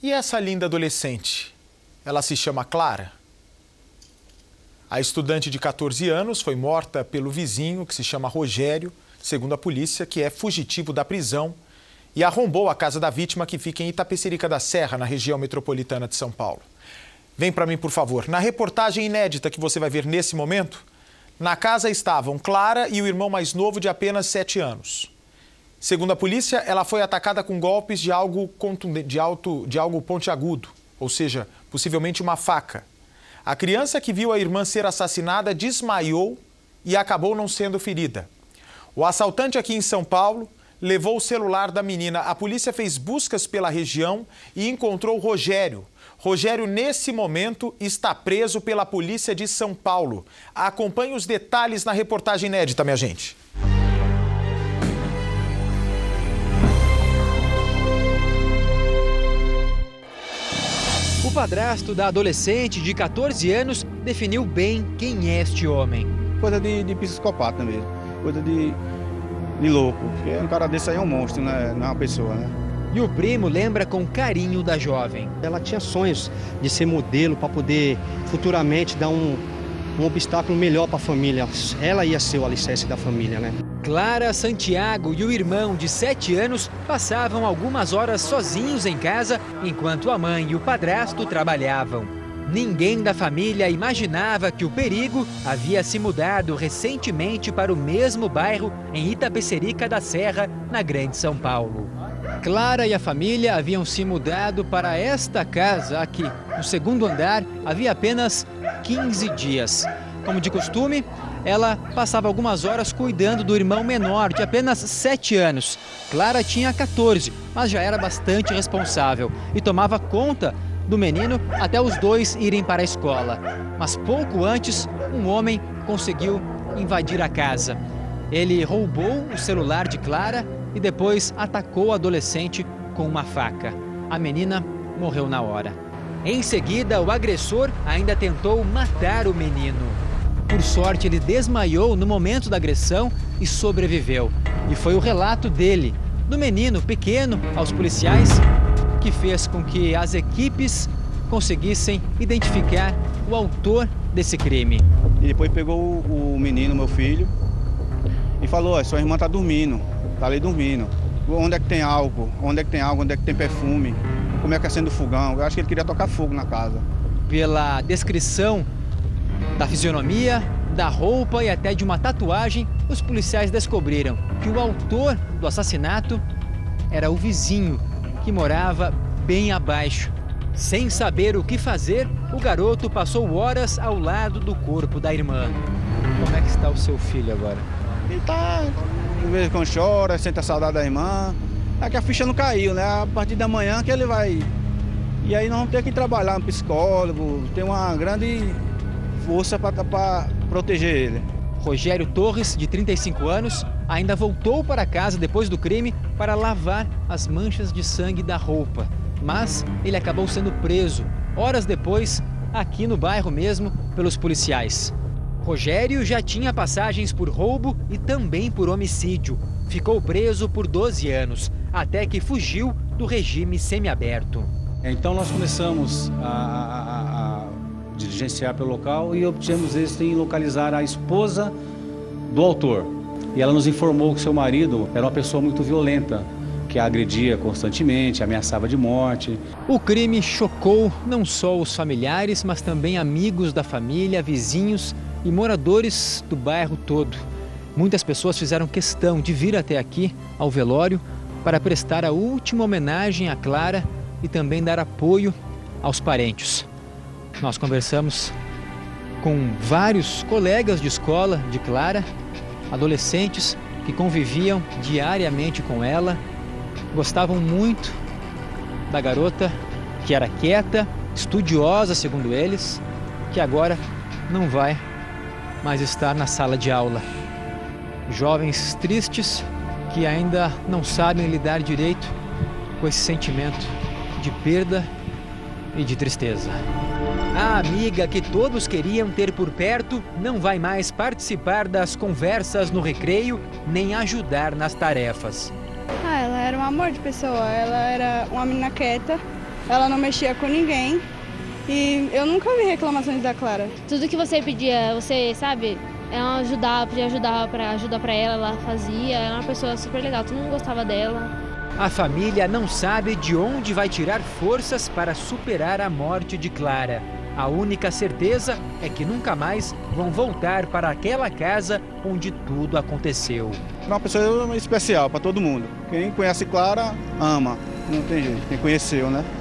E essa linda adolescente? Ela se chama Clara. A estudante de 14 anos foi morta pelo vizinho, que se chama Rogério, segundo a polícia, que é fugitivo da prisão e arrombou a casa da vítima, que fica em Itapecerica da Serra, na região metropolitana de São Paulo. Vem para mim, por favor. Na reportagem inédita que você vai ver nesse momento, na casa estavam Clara e o irmão mais novo de apenas 7 anos. Segundo a polícia, ela foi atacada com golpes de algo contundente, de algo pontiagudo, ou seja, possivelmente uma faca. A criança que viu a irmã ser assassinada desmaiou e acabou não sendo ferida. O assaltante aqui em São Paulo levou o celular da menina. A polícia fez buscas pela região e encontrou Rogério. Rogério, nesse momento, está preso pela polícia de São Paulo. Acompanhe os detalhes na reportagem inédita, minha gente. O padrasto da adolescente de 14 anos definiu bem quem é este homem. Coisa de psicopata mesmo, coisa de louco. Porque um cara desse aí é um monstro, né? Não é uma pessoa, né? E o primo lembra com carinho da jovem. Ela tinha sonhos de ser modelo para poder futuramente dar um obstáculo melhor para a família. Ela ia ser o alicerce da família, né? Clara, Santiago e o irmão de 7 anos passavam algumas horas sozinhos em casa enquanto a mãe e o padrasto trabalhavam. Ninguém da família imaginava que o perigo havia se mudado recentemente para o mesmo bairro em Itapecerica da Serra, na Grande São Paulo. Clara e a família haviam se mudado para esta casa aqui, no segundo andar, havia apenas 15 dias. Como de costume, ela passava algumas horas cuidando do irmão menor, de apenas 7 anos. Clara tinha 14, mas já era bastante responsável e tomava conta do menino até os dois irem para a escola. Mas pouco antes, um homem conseguiu invadir a casa. Ele roubou o celular de Clara e depois atacou o adolescente com uma faca. A menina morreu na hora. Em seguida, o agressor ainda tentou matar o menino. Por sorte, ele desmaiou no momento da agressão e sobreviveu. E foi o relato dele, do menino pequeno, aos policiais, que fez com que as equipes conseguissem identificar o autor desse crime. E depois pegou o menino, meu filho, e falou: sua irmã tá dormindo, tá ali dormindo. Onde é que tem álcool? Onde é que tem água? Onde é que tem perfume? Como é que acende o fogão? Eu acho que ele queria tocar fogo na casa. Pela descrição da fisionomia, da roupa e até de uma tatuagem, os policiais descobriram que o autor do assassinato era o vizinho, que morava bem abaixo. Sem saber o que fazer, o garoto passou horas ao lado do corpo da irmã. Como é que está o seu filho agora? Ele tá, de vez em quando chora, sente a saudade da irmã. É que a ficha não caiu, né? A partir da manhã que ele vai... E aí nós vamos ter que trabalhar no psicólogo, tem uma grande força para proteger ele. Rogério Torres, de 35 anos, ainda voltou para casa depois do crime para lavar as manchas de sangue da roupa. Mas ele acabou sendo preso, horas depois, aqui no bairro mesmo, pelos policiais. Rogério já tinha passagens por roubo e também por homicídio. Ficou preso por 12 anos, até que fugiu do regime semiaberto. Então nós começamos a diligenciar pelo local e obtivemos êxito em localizar a esposa do autor. E ela nos informou que seu marido era uma pessoa muito violenta, que a agredia constantemente, ameaçava de morte. O crime chocou não só os familiares, mas também amigos da família, vizinhos e moradores do bairro todo. Muitas pessoas fizeram questão de vir até aqui, ao velório, para prestar a última homenagem a Clara e também dar apoio aos parentes. Nós conversamos com vários colegas de escola de Clara, adolescentes que conviviam diariamente com ela, gostavam muito da garota, que era quieta, estudiosa, segundo eles, que agora não vai mais estar na sala de aula. Jovens tristes que ainda não sabem lidar direito com esse sentimento de perda e de tristeza. A amiga que todos queriam ter por perto não vai mais participar das conversas no recreio, nem ajudar nas tarefas. Ela era um amor de pessoa, ela era uma menina quieta, ela não mexia com ninguém e eu nunca vi reclamações da Clara. Tudo que você pedia, você sabe, ela ajudava, podia ajudar para ela fazia, ela era uma pessoa super legal, todo mundo gostava dela. A família não sabe de onde vai tirar forças para superar a morte de Clara. A única certeza é que nunca mais vão voltar para aquela casa onde tudo aconteceu. É uma pessoa especial para todo mundo. Quem conhece Clara, ama. Não tem jeito. Quem conheceu, né?